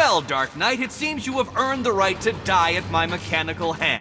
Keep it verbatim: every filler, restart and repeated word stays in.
Well, Dark Knight, it seems you have earned the right to die at my mechanical hands.